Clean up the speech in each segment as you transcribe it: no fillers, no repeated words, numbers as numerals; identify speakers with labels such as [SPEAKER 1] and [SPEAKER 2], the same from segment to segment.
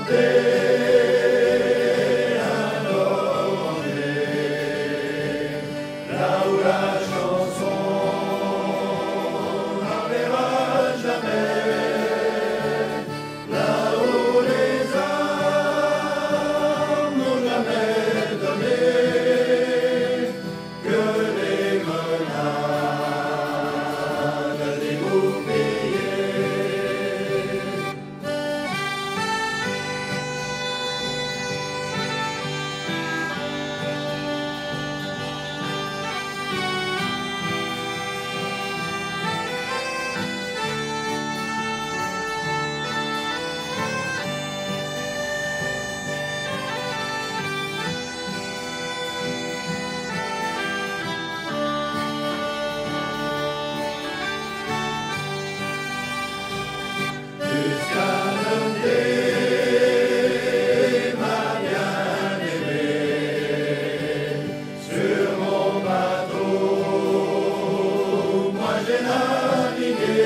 [SPEAKER 1] un oranger, là où la chanson n'enverra jamais, là où les âmes n'ont jamais donné que les grenades dégoupillées. Jusqu'à donner ma bien-aimée sur mon bateau, moi j'ai navigué,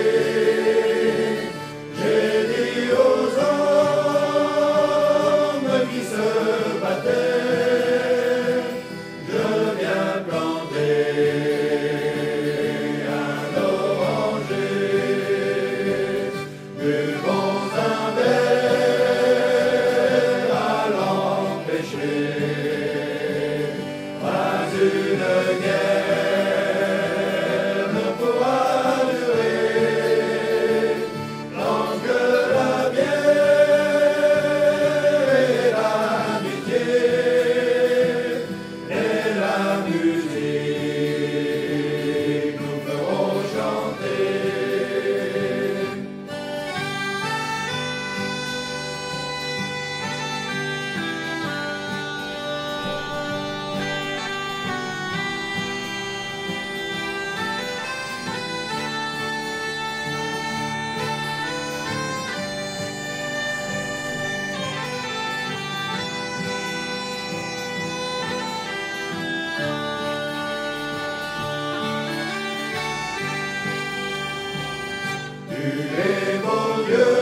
[SPEAKER 1] j'ai dit aux hommes qui se battaient, je viens planter un oranger. Buvons un verre à l'empêcher, pas une guerre ne pourra durer, tant que la bière et l'amitié et la musique nous feront chanter. Tu es mon Dieu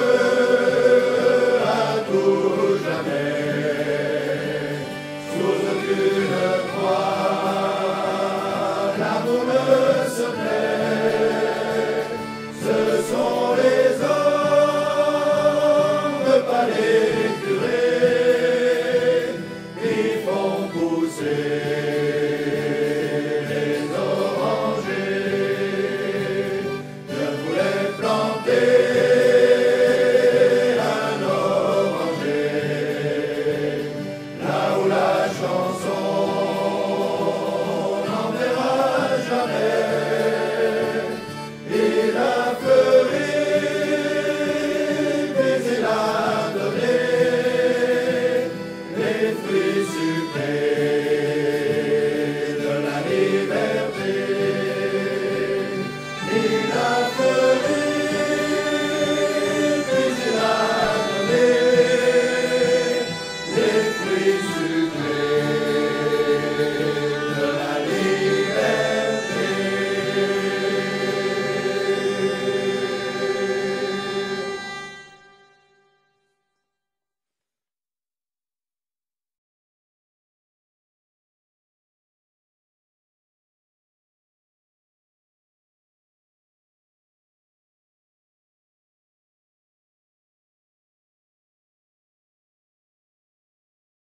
[SPEAKER 1] à tout jamais, sous aucune croix, l'amour ne se plaît. Ce sont les hommes, pas les